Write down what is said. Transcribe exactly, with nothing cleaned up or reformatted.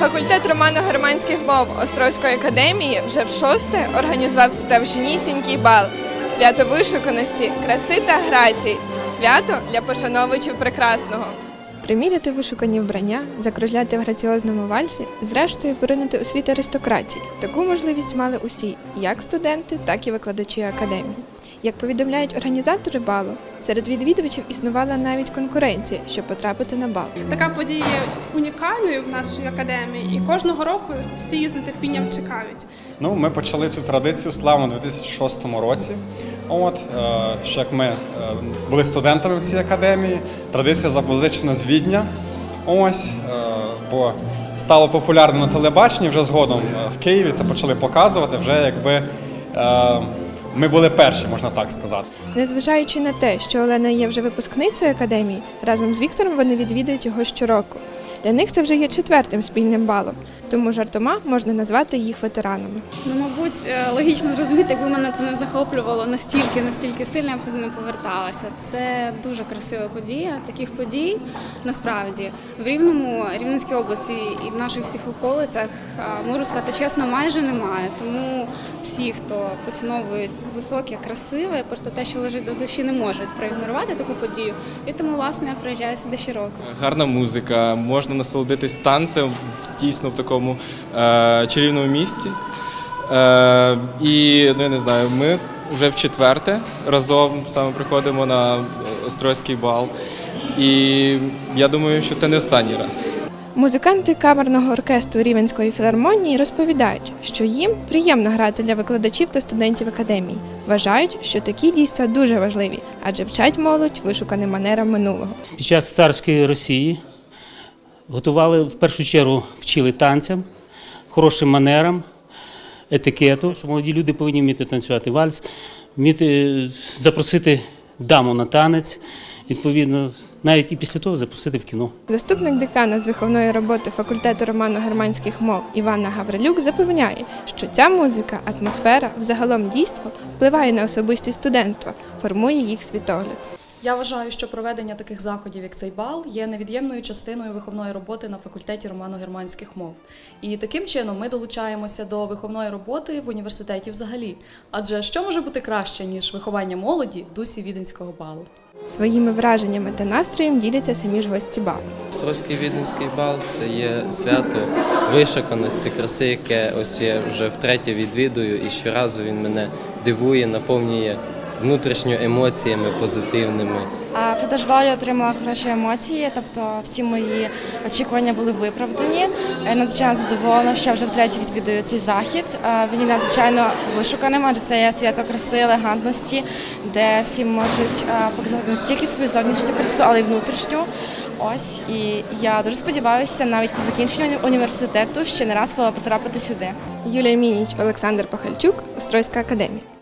Факультет романо-германських мов Острозької академії вже в шосте організував справжнісінький бал – свято вишуканості, краси та грації, свято для пошановувачів прекрасного. Приміряти вишукані вбрання, закружляти в граціозному вальсі, зрештою поринути у світ аристократії. Таку можливість мали усі – як студенти, так і викладачі академії. Як повідомляють організатори балу, серед відвідувачів існувала навіть конкуренція, щоб потрапити на бал. Така подія є унікальною в нашій академії, і кожного року всі її з нетерпінням чекають. Ну, ми почали цю традицію славно у дві тисячі шостому році. От, ще як ми були студентами в цій академії, традиція запозичена з Відня. Ось, бо стало популярним на телебаченні, вже згодом в Києві це почали показувати, вже якби ми були перші, можна так сказати. Незважаючи на те, що Олена є вже випускницею академії, разом з Віктором вони відвідують його щороку. Для них це вже є четвертим спільним балом, тому жартома можна назвати їх ветеранами. Ну, мабуть, логічно зрозуміти, якби мене це не захоплювало настільки, настільки сильно, я б сюди не поверталася. Це дуже красива подія. Таких подій, насправді, в Рівному, Рівненській області і в наших всіх околицях, можу сказати чесно, майже немає. Тому всі, хто поціновують високе, красиве, просто те, що лежить до душі, не можуть проігнорувати таку подію. І тому, власне, я приїжджаю сюди щороку. Гарна музика, можна насолодитись танцем в, дійсно в такому е, чарівному місті. Е, і, ну, я не знаю, ми вже в четверте разом саме приходимо на Острозький бал. І я думаю, що це не останній раз. Музиканти камерного оркестру Рівненської філармонії розповідають, що їм приємно грати для викладачів та студентів академії. Вважають, що такі дійства дуже важливі, адже вчать молодь вишуканим манерам минулого. Під час царської Росії готували, в першу чергу, вчили танцям, хорошим манерам, етикету, що молоді люди повинні вміти танцювати вальс, вміти запросити даму на танець, відповідно, навіть і після того запросити в кіно. Заступник декана з виховної роботи факультету романо-германських мов Іванна Гаврилюк запевняє, що ця музика, атмосфера, взагалом дійство впливає на особистість студентства, формує їх світогляд. Я вважаю, що проведення таких заходів, як цей бал, є невід'ємною частиною виховної роботи на факультеті романо-германських мов. І таким чином ми долучаємося до виховної роботи в університеті взагалі. Адже що може бути краще, ніж виховання молоді в дусі віденського балу? Своїми враженнями та настроєм діляться самі ж гості балу. Острозький віденський бал – це є свято вишуканості, краси, яке ось я вже втретє відвідую, і щоразу він мене дивує, наповнює внутрішньо емоціями позитивними. Продовж балу я отримала хороші емоції, тобто всі мої очікування були виправдані. Я надзвичайно задоволена, що вже втретє відвідую цей захід. Він є надзвичайно вишуканим, адже це є свято краси, елегантності, де всі можуть показати не тільки свою зовнішню красу, але й внутрішню. Ось, і я дуже сподіваюся, навіть по закінченню університету ще не раз потрапити сюди. Юлія Мініч, Олександр Пахальчук, Острозька академія.